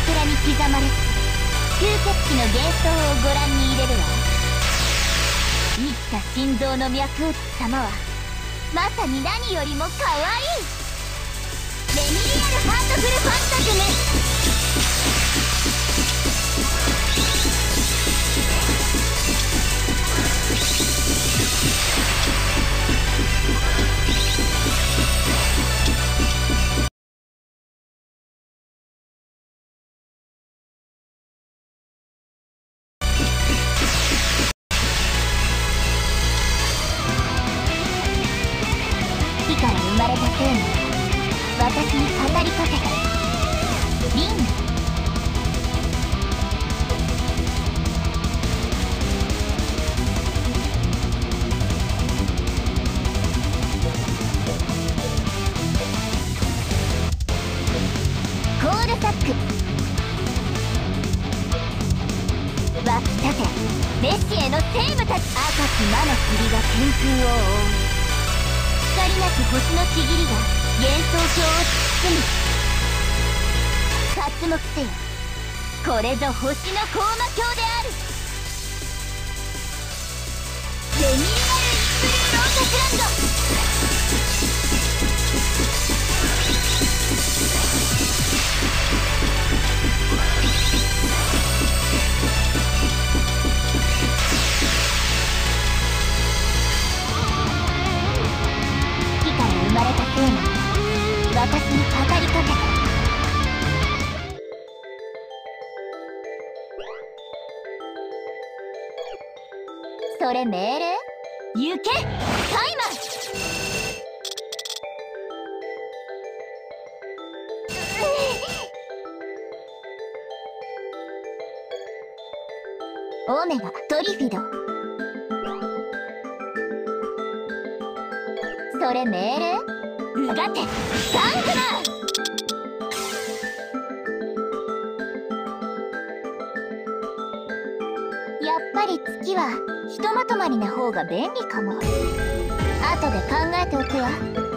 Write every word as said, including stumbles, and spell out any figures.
桜に刻まれし吸血鬼の幻想をご覧に入れるわ。生きた心臓の脈打つ様はまさに何よりも可愛い。レミリアルハートフルファンタズム。火から生まれたテーマは私に語りかけた。リングコールサック湧き立てメシエの生物たち。赤き魔の霧が天空を覆う。光なき星のちぎりが幻想郷を包む。刮目せよ、これぞ星の高魔境である。レミリアル・インブルーロータスランド。生まれたテーマが私に語りかけた。それ命令？行けタイマン。オメガトリフィド。それ命令？うがてサングナ。やっぱり月はひとまとまりな方が便利かも。後で考えておくわ。